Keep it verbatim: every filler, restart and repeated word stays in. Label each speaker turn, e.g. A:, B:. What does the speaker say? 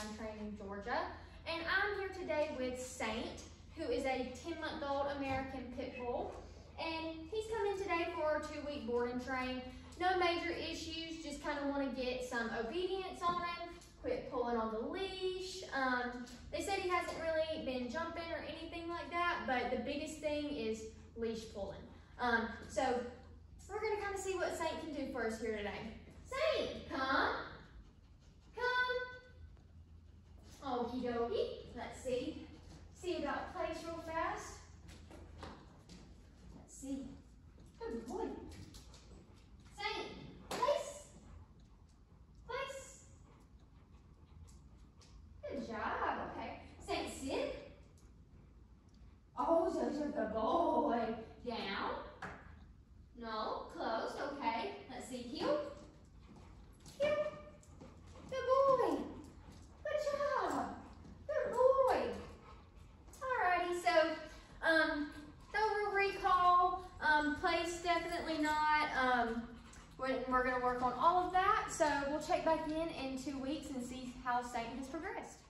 A: nine Training, Georgia. And I'm here today with Saint, who is a ten month old American Pit Bull. And he's come in today for a two week board and train. No major issues, just kind of want to get some obedience on him, quit pulling on the leash. Um, they said he hasn't really been jumping or anything like that, but the biggest thing is leash pulling. Um, so we're going to kind of see what Saint can do for us here today. Saint, come. Come. Okie dokie. Let's see. See about place real fast. Let's see. Good boy. Saint, place. Place. Good job. Okay. Saint, sit. Oh, those are good boy. Down. No, close. Okay. Let's see. Heel. Heel. Good boy. Good job. Good boy. Alrighty. So, um, thorough recall. Um, place definitely not. Um, we're, we're going to work on all of that. So we'll check back in in two weeks and see how Saint has progressed.